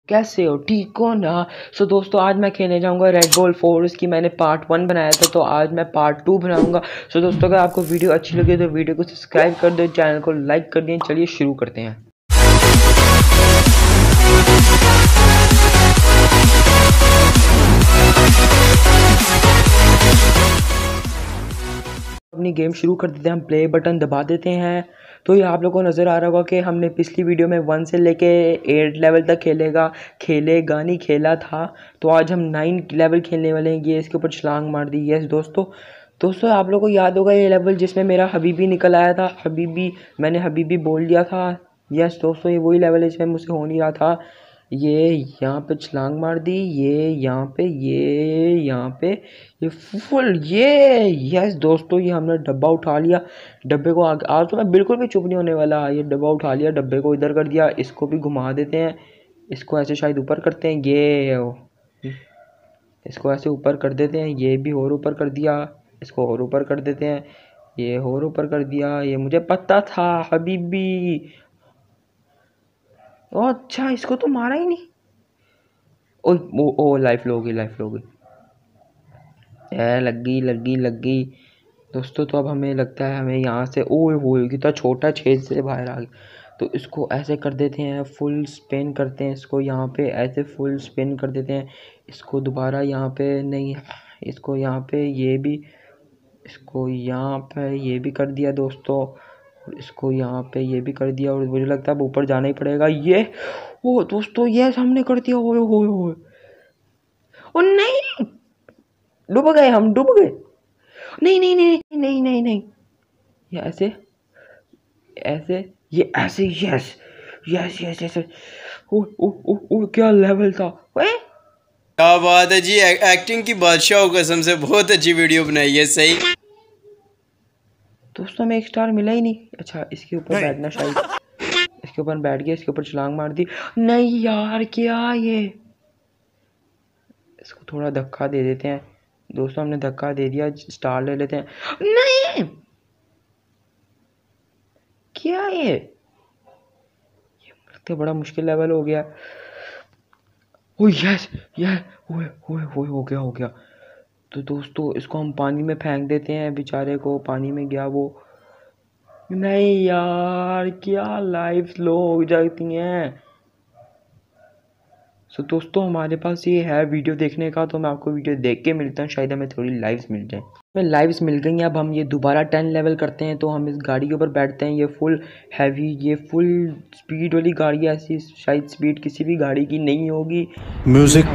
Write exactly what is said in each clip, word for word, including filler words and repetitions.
कैसे हो, ठीक हो ना। सो so, दोस्तों आज मैं खेलने जाऊंगा रेड बॉल फोर। इसकी मैंने पार्ट वन बनाया था, तो आज मैं पार्ट टू बनाऊंगा। सो so, दोस्तों अगर आपको वीडियो अच्छी लगे तो वीडियो को सब्सक्राइब कर दो, चैनल को लाइक कर दिए। चलिए शुरू करते हैं। अपनी गेम शुरू कर देते हैं। हम प्ले बटन दबा देते हैं। तो ये आप लोगों को नज़र आ रहा होगा कि हमने पिछली वीडियो में वन से लेके एट लेवल तक खेलेगा खेलेगा नहीं खेला था। तो आज हम नाइन लेवल खेलने वाले हैं। ये इसके ऊपर छलांग मार दी। यस दोस्तों दोस्तों आप लोगों को याद होगा ये लेवल जिसमें मेरा हबीबी निकल आया था। हबीबी मैंने हबीबी बोल दिया था। यस दोस्तों ये वही लेवल है जिसमें मुझसे हो नहीं रहा था। ये यहाँ पे छलांग मार दी, ये यहाँ पे, ये यहाँ पे, ये फुल ये। यस दोस्तों ये हमने डब्बा उठा लिया। डब्बे को आगे आज तो मैं बिल्कुल भी चुप नहीं होने वाला। ये डब्बा उठा लिया, डब्बे को इधर कर दिया। इसको भी घुमा देते हैं। इसको ऐसे शायद ऊपर करते हैं। ये इसको ऐसे ऊपर कर देते हैं। ये भी और ऊपर कर दिया। इसको और ऊपर कर देते हैं। ये और ऊपर कर दिया। ये मुझे पता था हबीबी। ओ अच्छा इसको तो मारा ही नहीं। ओ ओ, ओ लाइफ लो गई, लाइफ लो गई। ए लगी लगी लगी दोस्तों। तो अब हमें लगता है हमें यहाँ से ओए होए कितना छोटा छेद से बाहर आ गया। तो इसको ऐसे कर देते हैं, फुल स्पिन करते हैं इसको। यहाँ पे ऐसे फुल स्पिन कर देते हैं इसको। दोबारा यहाँ पे नहीं, इसको यहाँ पे ये भी, इसको यहाँ पे ये भी कर दिया दोस्तों। और इसको यहाँ पे ये भी कर दिया। और मुझे लगता है अब ऊपर जाना ही पड़ेगा। ये ओ दोस्तों ये हमने कर दिया। ओए होए होए ओ नहीं, डूब गए हम, डूब गए। नहीं नहीं नहीं नहीं नहीं नहीं ये ऐसे ऐसे, ये ऐसे। Yes yes yes yes. ओ ओ ओ ओ क्या लेवल था। ओए क्या बात है जी, एक्टिंग की बादशाह हो कसम से। बहुत अच्छी वीडियो बनाई है। सही दोस्तों हमें एक स्टार मिला ही नहीं। अच्छा इसके ऊपर बैठना शायद। इसके ऊपर बैठ गया, इसके ऊपर छलांग मार दी। नहीं यार क्या ये। इसको थोड़ा धक्का दे देते हैं दोस्तों। हमने धक्का दे दिया, स्टार ले लेते हैं। नहीं क्या ये ये लगता है बड़ा मुश्किल लेवल हो गया। ओ यस यस ओए ओए ओए हो गया हो गया। तो दोस्तों इसको हम पानी में फेंक देते हैं। बेचारे को पानी में गया वो। नहीं यार क्या लाइफ स्लो हो जाती हैं। सो दोस्तों हमारे पास ये है वीडियो देखने का। तो मैं आपको वीडियो देख के मिलता हूँ, शायद हमें थोड़ी लाइव्स मिल जाए। हमें लाइव्स मिल गई हैं। अब हम ये दोबारा टेन लेवल करते हैं। तो हम इस गाड़ी के ऊपर बैठते हैं। ये फुल हैवी, ये फुल स्पीड वाली गाड़ी है। ऐसी शायद स्पीड किसी भी गाड़ी की नहीं होगी। म्यूजिक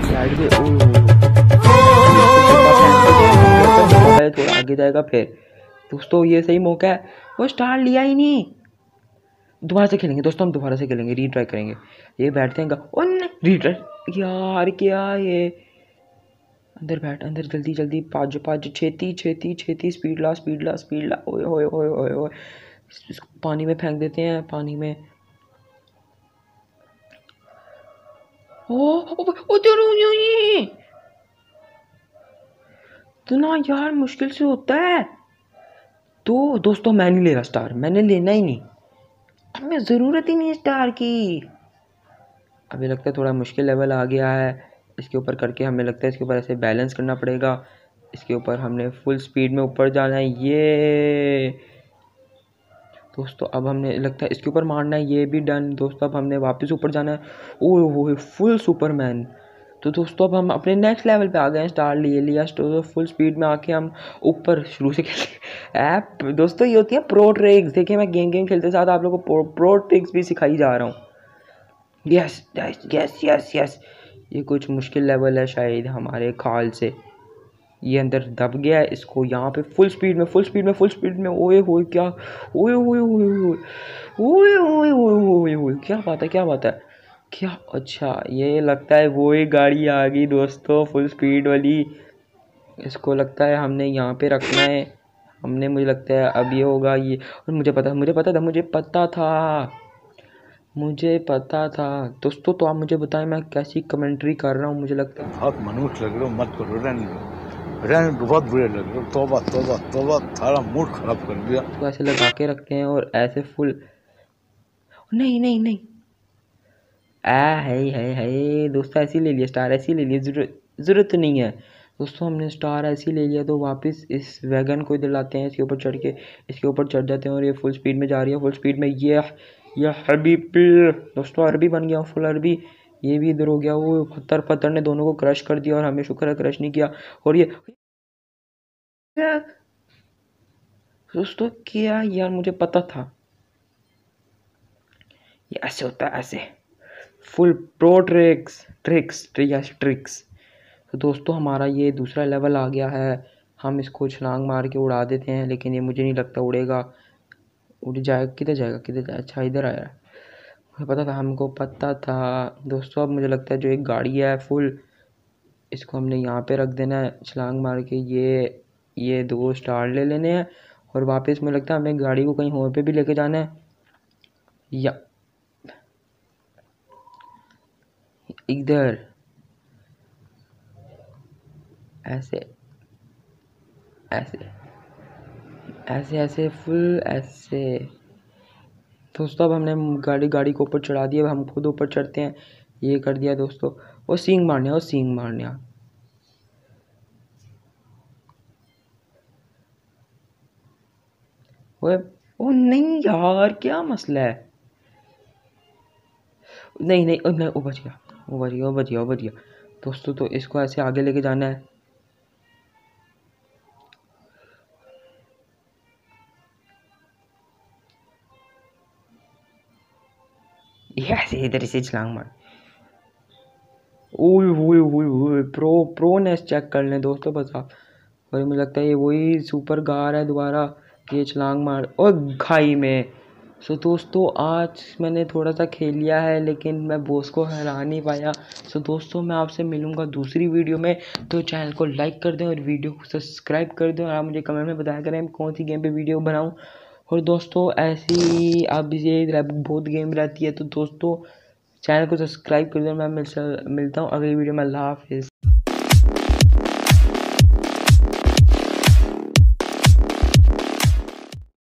थोड़ा आगे जाएगा फिर। दोस्तों ये सही मौका है। वो स्टार लिया ही नहीं। दोबारा से खेलेंगे दोस्तों, हम दोबारा से खेलेंगे, रीट्राई करेंगे। ये बैठते हैं ओ रीट्राई। यार क्या ये। अंदर बैठ, अंदर जल्दी जल्दी, पाँच पाँच छेती छेती छेती, स्पीड ला स्पीड ला स्पीड ला। ओए ओए ओए ओए ओए। इसको पानी में फेंक देते हैं, पानी में। ओ ओ ये तो ना यार मुश्किल से होता है। तो दोस्तों मैं नहीं ले रहा स्टार, मैंने लेना ही नहीं। हमें ज़रूरत ही नहीं है स्टार की। अभी लगता है थोड़ा मुश्किल लेवल आ गया है। इसके ऊपर करके हमें लगता है इसके ऊपर ऐसे बैलेंस करना पड़ेगा। इसके ऊपर हमने फुल स्पीड में ऊपर जाना है। ये दोस्तों अब हमने लगता है इसके ऊपर मारना है। ये भी डन दोस्तों। अब हमने वापस ऊपर जाना है। ओह हो फुल सुपरमैन। तो दोस्तों अब हम अपने नेक्स्ट लेवल पे आ गए हैं। स्टार लिए लिया तो फुल स्पीड में आके हम ऊपर शुरू से खेलते ऐप। दोस्तों ये होती है प्रो ट्रिक्स। देखिए मैं गेम गेम खेलते साथ आप लोगों को प्रो ट्रिक्स भी सिखाई जा रहा हूँ। Yes yes yes yes yes. ये कुछ मुश्किल लेवल है शायद हमारे ख्याल से। ये अंदर दब गया है। इसको यहाँ पे फुल स्पीड में फुल स्पीड में फुल स्पीड में। ओए होए क्या, ओए ओए ओए ओए ओए ओए ओए क्या बात है, क्या बात है, क्या। अच्छा ये लगता है वो ही गाड़ी आ गई दोस्तों, फुल स्पीड वाली। इसको लगता है हमने यहाँ पे रखना है। हमने मुझे लगता है अब ये होगा ये। और मुझे पता मुझे पता था मुझे पता था मुझे पता था दोस्तों। तो आप मुझे बताएं मैं कैसी कमेंट्री कर रहा हूँ। मुझे लगता है बहुत मनुष्य लग रहे हो, मत करो, रहने रहने बहुत बुरे लग रहे हो। तौबा तौबा तौबा, सारा मूड खराब कर दिया। तो ऐसे लगा के रखते हैं और ऐसे फुल। नहीं नहीं नहीं आ है है है दोस्तों, ऐसे ही ले लिया स्टार, ऐसे ही ले लिया, जरूरत ज़रूरत तो नहीं है दोस्तों। हमने स्टार ऐसे ही ले लिया तो वापस इस वैगन को इधर लाते हैं, इसके ऊपर चढ़ के इसके ऊपर चढ़ जाते हैं और ये फुल स्पीड में जा रही है, फुल स्पीड में। ये ये हबीबी दोस्तों, अरबी बन गया फुल अरबी। ये भी इधर हो गया, वो पत्थर पत्थर ने दोनों को क्रश कर दिया और हमें शुक्र है क्रश नहीं किया। और ये दोस्तों क्या यार, मुझे पता था ये ऐसे होता है, ऐसे full pro tricks tricks tricks tricks. तो दोस्तों हमारा ये दूसरा लेवल आ गया है, हम इसको छलांग मार के उड़ा देते हैं, लेकिन ये मुझे नहीं लगता उड़ेगा। उड़ जाएगा, किधर जाएगा किधर जाएगा, अच्छा इधर आया, मुझे पता था, हमको पता था दोस्तों। अब मुझे लगता है जो एक गाड़ी है फुल, इसको हमने यहाँ पे रख देना है छलांग मार के। ये ये दो स्टार ले लेने हैं और वापस मुझे लगता है हमें गाड़ी को कहीं और पे भी लेके जाना है, या इधर ऐसे ऐसे ऐसे ऐसे फुल ऐसे। दोस्तों अब हमने गाड़ी गाड़ी को ऊपर चढ़ा दिया, अब हम खुद ऊपर चढ़ते हैं। ये कर दिया दोस्तों, वो सींग मारने वो सींग मारने वो ओ नहीं यार, क्या मसला है। नहीं नहीं ओ नहीं, वो बच गया वो बच गया वो बच गया वो बच गया दोस्तों। तो इसको ऐसे आगे लेके जाना है, ये ऐसे इधर से छलांग मार। ओए ओए ओए ओए, प्रो प्रो नेस चेक कर लें दोस्तों बस आप। और मुझे लगता है ये वही सुपर गार है दोबारा, ये छलांग मार और खाई में। सो दोस्तों आज मैंने थोड़ा सा खेल लिया है, लेकिन मैं बॉस को हरा नहीं पाया। सो दोस्तों मैं आपसे मिलूंगा दूसरी वीडियो में, तो चैनल को लाइक कर दें और वीडियो को सब्सक्राइब कर दें और आप मुझे कमेंट में बताया करें कौन सी गेम पे वीडियो बनाऊं। और दोस्तों ऐसी अब ये बहुत गेम रहती है, तो दोस्तों चैनल को सब्सक्राइब कर दें। मैं मिलता हूँ अगली वीडियो में। अल्लाह हाफिज़।